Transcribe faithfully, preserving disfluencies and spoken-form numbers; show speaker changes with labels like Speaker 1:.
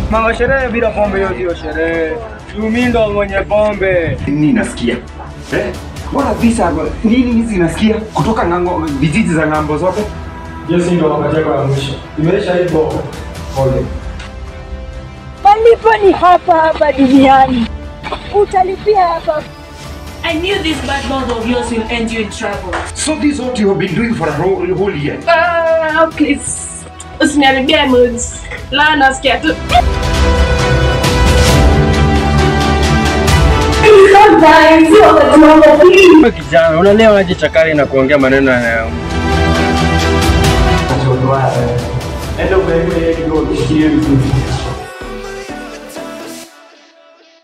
Speaker 1: Mama sherehe bila pombe hiyo sio sherehe. Mimi ndo mwenye pombe.
Speaker 2: Nini nasikia? Eh? Mbona visa nini hizi nasikia kutoka ngango vijiji za ngambo zote?
Speaker 1: Yes, ndo wakati wako wa mwisho. Imeisha hivyo. Pole.
Speaker 3: Malipo ni hapa hapa duniani. Utalipia hapa.
Speaker 4: I knew this bad mouth of yours will end you in trouble.
Speaker 2: So this is what you have been doing for a whole, whole year?
Speaker 4: Ah, uh, please. Usiniharibia moods. La nasikia tu.
Speaker 1: Wewe kijana, unalea unaje chakari na kuongea maneno ya Endo bebe kidogo shikilie vizuri.